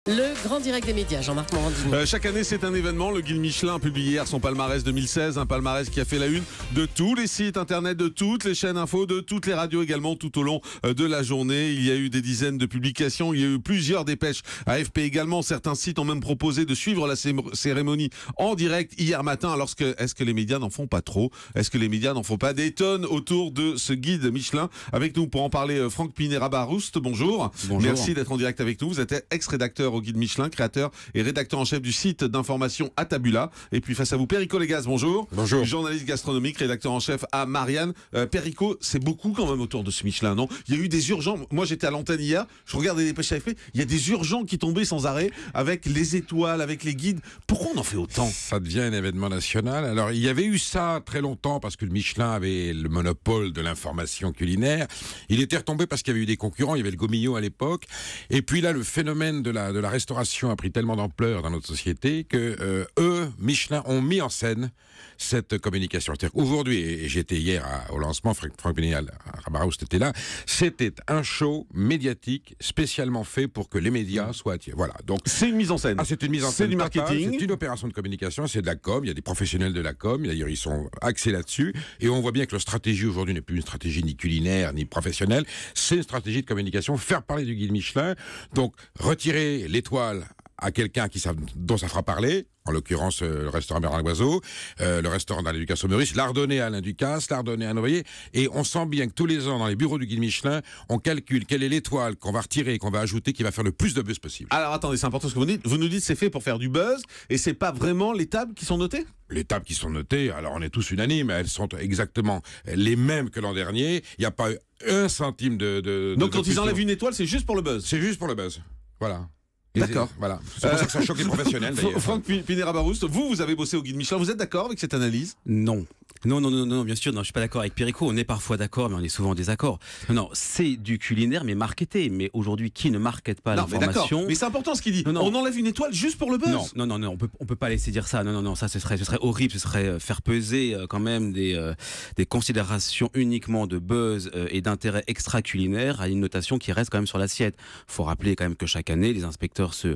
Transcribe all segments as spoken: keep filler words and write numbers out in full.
Le grand direct des médias, Jean-Marc Morandini. Euh, chaque année, c'est un événement. Le Guide Michelin a publié hier son palmarès deux mille seize, un palmarès qui a fait la une de tous les sites internet, de toutes les chaînes info, de toutes les radios également tout au long euh, de la journée. Il y a eu des dizaines de publications, il y a eu plusieurs dépêches. A F P également, certains sites ont même proposé de suivre la cérémonie en direct hier matin. Alors, que, est-ce que les médias n'en font pas trop? Est-ce que les médias n'en font pas des tonnes autour de ce Guide Michelin? Avec nous pour en parler, euh, Franck Pinera-Barouste, bonjour. Bonjour. Merci d'être en direct avec nous. Vous êtes ex-rédacteur au Guide Michelin, créateur et rédacteur en chef du site d'information Atabula. Et puis face à vous, Perico Légas, bonjour. Bonjour. Journaliste gastronomique, rédacteur en chef à Marianne. Euh, Perico, c'est beaucoup quand même autour de ce Michelin, non? Il y a eu des urgents. Moi, j'étais à l'antenne hier, je regardais les dépêches A F P. Il y a des urgents qui tombaient sans arrêt avec les étoiles, avec les guides. Pourquoi on en fait autant? Ça devient un événement national. Alors, il y avait eu ça très longtemps parce que le Michelin avait le monopole de l'information culinaire. Il était retombé parce qu'il y avait eu des concurrents. Il y avait le Gaumillot à l'époque. Et puis là, le phénomène de la, de la restauration a pris tellement d'ampleur dans notre société que euh, eux, Michelin, ont mis en scène cette communication. C'est-à-dire qu'aujourd'hui, et j'étais hier à, au lancement, Franck Pinera-Barouste était là, c'était un show médiatique spécialement fait pour que les médias soient attirés. Voilà. Donc c'est une mise en scène. Ah, c'est une mise en C'est scène. du marketing. C'est une opération de communication. C'est de la com. Il y a des professionnels de la com. D'ailleurs, ils sont axés là-dessus. Et on voit bien que leur stratégie aujourd'hui n'est plus une stratégie ni culinaire ni professionnelle. C'est une stratégie de communication. Faire parler du Guide Michelin. Donc retirer l'étoile à quelqu'un qui savent, dont ça fera parler, en l'occurrence euh, le restaurant Bernard Loiseau, euh, le restaurant d'Alain Ducasse au Meurice, l'a redonné à Alain Ducasse, l'a redonné à Noyer, et on sent bien que tous les ans, dans les bureaux du Guide Michelin, on calcule quelle est l'étoile qu'on va retirer et qu'on va ajouter qui va faire le plus de buzz possible. Alors attendez, c'est important ce que vous dites. Vous nous dites c'est fait pour faire du buzz, et c'est pas vraiment les tables qui sont notées? Les tables qui sont notées, alors on est tous unanimes, elles sont exactement les mêmes que l'an dernier, il n'y a pas un centime de... de Donc de, quand de ils enlèvent une étoile, c'est juste pour le buzz? C'est juste pour le buzz, voilà. D'accord. Voilà. C'est pour ça que ça choque les professionnels. Franck Pinera-Barouste, vous, vous avez bossé au Guide Michelin. Vous êtes d'accord avec cette analyse? Non. Non, non, non, non, bien sûr, non, je suis pas d'accord avec Perico. On est parfois d'accord, mais on est souvent en désaccord. Non, non, c'est du culinaire, mais marketé. Mais aujourd'hui, qui ne markete pas l'information? Mais, mais c'est important ce qu'il dit. Non, non. On enlève une étoile juste pour le buzz? Non, non, non, non, on peut, on peut pas laisser dire ça. Non, non, non, ça, ce serait, ce serait horrible. Ce serait faire peser euh, quand même des, euh, des considérations uniquement de buzz euh, et d'intérêt extra-culinaire à une notation qui reste quand même sur l'assiette. Faut rappeler quand même que chaque année, les inspecteurs se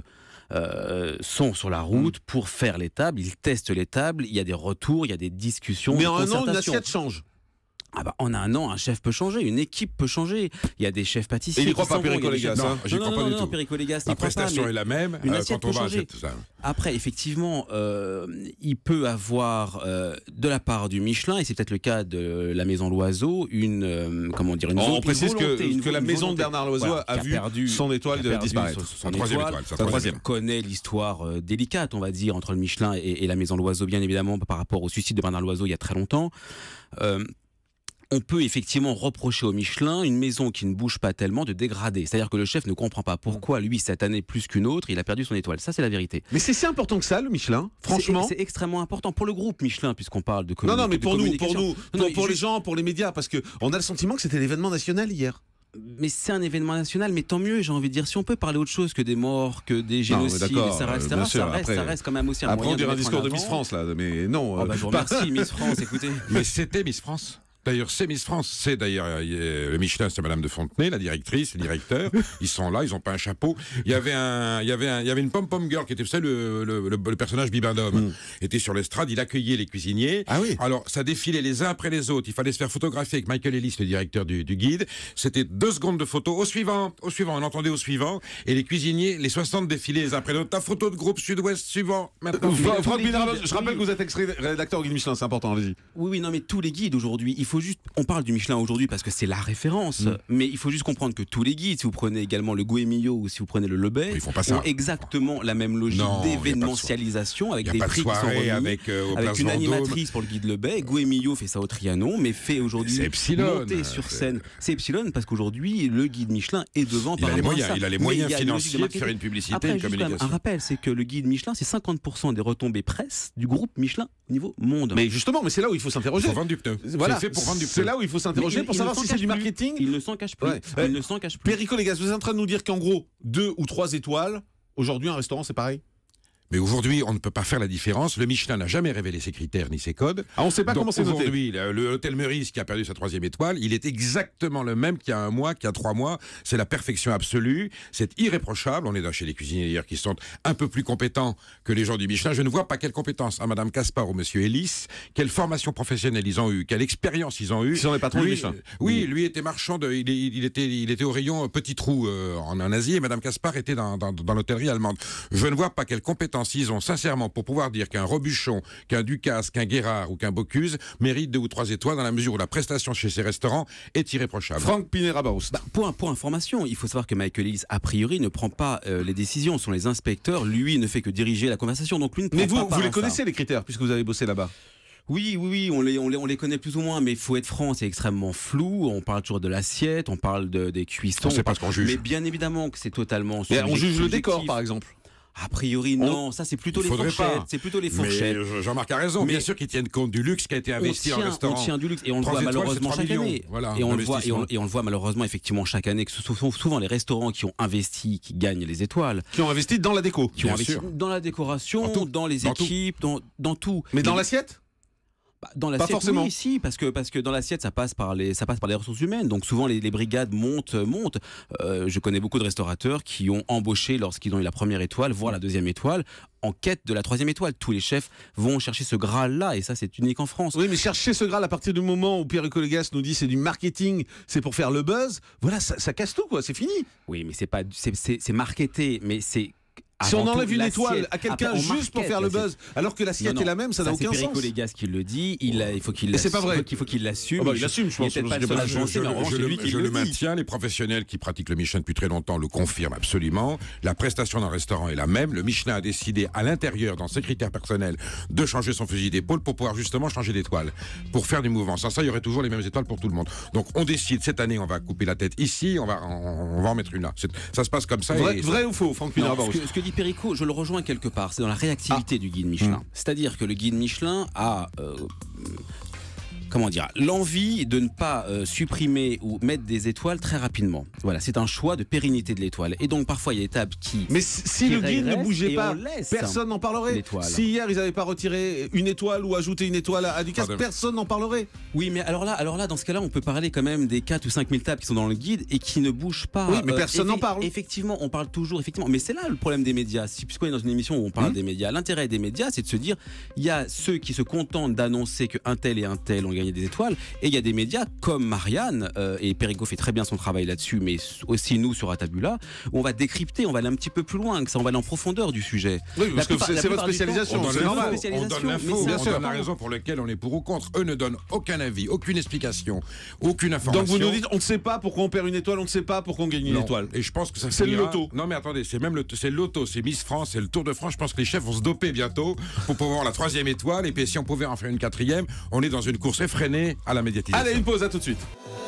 Euh, sont sur la route pour faire les tables, ils testent les tables, il y a des retours, il y a des discussions. Mais en un an, une assiette change. Ah bah, en un an, un chef peut changer, une équipe peut changer. Il y a des chefs pâtissiers. Et il n'y croit pas, Perico Légas. Non, j'y crois pas du tout. Perico Légas, la prestation est la même euh, quand on va acheter tout ça. Après, effectivement, euh, il peut avoir euh, de la part du Michelin, et c'est peut-être le cas de la Maison Loiseau, une euh, comment dire, une On volonté, précise que, une, que la une maison volonté, de Bernard Loiseau voilà, a, a vu perdu, son étoile a disparaître. Son, son sa troisième étoile, étoile. Sa troisième. troisième. On connaît l'histoire euh, délicate, on va dire, entre le Michelin et, et la Maison Loiseau, bien évidemment, par rapport au suicide de Bernard Loiseau il y a très longtemps. Euh, On peut effectivement reprocher au Michelin une maison qui ne bouge pas tellement de dégrader. C'est-à-dire que le chef ne comprend pas pourquoi, lui, cette année, plus qu'une autre, il a perdu son étoile. Ça, c'est la vérité. Mais c'est si important que ça, le Michelin, franchement. C'est extrêmement important pour le groupe Michelin, puisqu'on parle de communication. Non, non, mais pour nous, pour nous, non, pour, pour les gens, pour les médias, parce qu'on a le sentiment que c'était l'événement national hier. Mais c'est un événement national, mais tant mieux, j'ai envie de dire. Si on peut parler autre chose que des morts, que des génocides, et cetera, et cetera, ça, reste, ça reste quand même aussi un après, moyen on dirait de un discours de Miss France, là, mais non. Oh, bah, je vous remercie, Miss France, écoutez. Mais c'était Miss France. D'ailleurs, c'est Miss France, c'est d'ailleurs euh, le Michelin, c'est Madame de Fontenay, la directrice, le directeur. Ils sont là, ils n'ont pas un chapeau. Il y avait un, il y avait un, il y avait une pom pom girl qui était, vous savez, le, le, le, le personnage Bibendum, mm. était sur l'estrade, il accueillait les cuisiniers. Ah oui. Alors, ça défilait les uns après les autres. Il fallait se faire photographier avec Michael Ellis, le directeur du, du guide. C'était deux secondes de photo. Au suivant, au suivant, on entendait au suivant. Et les cuisiniers, les soixante défilaient les uns après les autres. Ta photo de groupe Sud-Ouest suivant. Maintenant. Franck Pinera-Barouste, je rappelle que vous êtes ex-rédacteur au Guide Michelin, c'est important, allez-y. Oui, oui, non, mais tous les guides aujourd'hui, il faut juste, on parle du Michelin aujourd'hui parce que c'est la référence, mmh. mais il faut juste comprendre que tous les guides, si vous prenez également le Goemio ou si vous prenez le Lebet, ils font pas ont exactement la même logique d'événementialisation avec des prix qui sont remis, avec, euh, avec une animatrice pour le guide Lebet. Goemio fait ça au Trianon, mais fait aujourd'hui monter sur scène. C'est Epsilon parce qu'aujourd'hui le guide Michelin est devant. Il par a les moyens, ça. il a les moyens oui, financiers de faire une publicité, Après, une communication. Un rappel, c'est que le guide Michelin, c'est cinquante pour cent des retombées presse du groupe Michelin au niveau monde. Mais justement, mais c'est là où il faut s'interroger. Il faut vendre du pneu. Voilà, c'est fait pour vendre du pneu. C'est là où il faut s'interroger pour savoir si c'est du marketing. Il ne s'en cache plus. Ouais. Il ne s'en cache plus. Perico Légas, vous êtes en train de nous dire qu'en gros, deux ou trois étoiles, aujourd'hui un restaurant c'est pareil? Mais aujourd'hui, on ne peut pas faire la différence. Le Michelin n'a jamais révélé ses critères ni ses codes. Ah, on ne sait pas Donc, comment c'est noté. Aujourd'hui, le, le hôtel Meurice qui a perdu sa troisième étoile, il est exactement le même qu'il y a un mois, qu'il y a trois mois. C'est la perfection absolue. C'est irréprochable. On est dans chez les cuisiniers d'ailleurs qui sont un peu plus compétents que les gens du Michelin. Je ne vois pas quelle compétence à Madame Caspar ou Monsieur Ellis, quelle formation professionnelle ils ont eu, quelle expérience ils ont eu. Ils sont les patrons lui, du Michelin. Oui, lui était marchand de, il, il était, il était au rayon petit trou euh, en, en Asie et Madame Caspar était dans, dans, dans l'hôtellerie allemande. Je ne vois pas quelles compétences ils ont sincèrement pour pouvoir dire qu'un Robuchon, qu'un Ducasse, qu'un Guérard ou qu'un Bocuse mérite deux ou trois étoiles dans la mesure où la prestation chez ces restaurants est irréprochable. Franck Pinera-Baust. Bah, pour, pour information, il faut savoir que Michael Ellis, a priori, ne prend pas euh, les décisions. Ce sont les inspecteurs. Lui ne fait que diriger la conversation. Donc lui ne prend Mais vous, pas part vous les à connaissez ça. les critères puisque vous avez bossé là-bas? Oui, oui, oui, on les, on, les, on les connaît plus ou moins, mais il faut être franc, c'est extrêmement flou. On parle toujours de l'assiette, on parle de, des cuissons. On sait pas ce qu'on juge. Mais bien évidemment que c'est totalement Mais subjectif, on juge le décor, subjectif. par exemple. A priori, non. Ça, c'est plutôt Il les faudrait fourchettes. pas. C'est plutôt les fourchettes. Mais Jean-Marc a raison. Mais Bien sûr qu'ils tiennent compte du luxe qui a été On investi tient, dans le restaurant. on tient du luxe et on le Trois voit étoiles, malheureusement c'est trois chaque millions. année. Voilà, et, on le voit, et, d'investissement. on, et on le voit malheureusement effectivement chaque année que ce sont souvent les restaurants qui ont investi qui gagnent les étoiles. Qui ont investi dans la déco. Qui ont Bien investi sûr. dans la décoration, Dans tout. dans les Dans tout. équipes, dans, dans tout. Mais dans Et- l'assiette? Bah, dans Pas l'assiette, forcément. oui, si, parce que parce que dans l'assiette, ça passe par les ça passe par les ressources humaines. Donc souvent les, les brigades montent montent. Euh, je connais beaucoup de restaurateurs qui ont embauché lorsqu'ils ont eu la première étoile, voire la deuxième étoile, en quête de la troisième étoile. Tous les chefs vont chercher ce Graal-là, et ça c'est unique en France. Oui, mais chercher ce Graal à partir du moment où Pierre Colégas nous dit c'est du marketing, c'est pour faire le buzz, voilà, ça, ça casse tout, quoi, c'est fini. Oui, mais c'est pas c'est c'est c'est marketé, mais c'est Si on avant enlève tout une l'assiette. étoile à quelqu'un Après, on juste pour market faire le l'assiette. buzz, alors que l'assiette Non, non, est la même, ça n'a aucun c'est sens. Perico Légas qui le dit. Il, a- il faut qu'il Et c'est l'assume, pas vrai. il faut qu'il- faut qu'il l'assume. Ah bah, il l'assume, je Il est pense, peut-être pas je le sais seul pas, à Je, penser, je mais en le- revanche, je c'est le, lui qui je le le dit. maintiens, les professionnels qui pratiquent le Michelin depuis très longtemps le confirment absolument. La prestation dans le restaurant est la même. Le Michelin a décidé à l'intérieur, dans ses critères personnels, de changer son fusil d'épaule pour pouvoir justement changer d'étoile, pour faire du mouvement. Sans ça, il y aurait toujours les mêmes étoiles pour tout le monde. Donc on décide, cette année, on va couper la tête ici, on va, on, on va en mettre une là. C'est- Ça se passe comme ça. Vrai, et vrai ou faux, Franck Non, Pinera-Baust? ce, que, ce que dit Perico, je le rejoins quelque part, c'est dans la réactivité du guide Michelin. C'est-à-dire que le guide Michelin a, euh, comment dire, l'envie de ne pas euh, supprimer ou mettre des étoiles très rapidement. Voilà, c'est un choix de pérennité de l'étoile. Et donc parfois il y a des tables qui... Mais si, si qui le guide ne régresse bougeait et pas, on laisse personne n'en parlerait. l'étoile. Si hier ils n'avaient pas retiré une étoile ou ajouté une étoile à, à Ducasse, Pardon. personne n'en parlerait. Oui, mais alors là, alors là, dans ce cas-là, on peut parler quand même des quatre ou cinq mille tables qui sont dans le guide et qui ne bougent pas. Oui, mais personne n'en effe- parle. Effectivement, on parle toujours, effectivement. Mais c'est là le problème des médias. Si, puisqu'on est dans une émission où on parle Mmh. des médias, l'intérêt des médias, c'est de se dire, il y a ceux qui se contentent d'annoncer qu'un tel et un tel ont gagné des étoiles, et il y a des médias comme Marianne, euh, et Perico fait très bien son travail là-dessus, mais aussi nous sur Atabula, où on va décrypter, on va aller un petit peu plus loin que ça, on va aller en profondeur du sujet. Oui, parce La que plupart- c'est la c'est votre plupart du temps, spécialisation, On donne c'est c'est normal. l'info, spécialisation, on donne mais l'info, c'est on important. donne la raison pour laquelle on est pour ou contre. Eux ne donnent aucun avis, aucune explication, aucune information. Donc vous nous dites, on ne sait pas pourquoi on perd une étoile, on ne sait pas pourquoi on gagne une Non. étoile. Et je pense que ça C'est le finira- loto. Non mais attendez, c'est même le c'est le loto, c'est Miss France, c'est le Tour de France. Je pense que les chefs vont se doper bientôt pour pouvoir avoir la troisième étoile. Et puis si on pouvait en faire une quatrième, on est dans une course effrénée à la médiatisation. Allez, une pause, à tout de suite.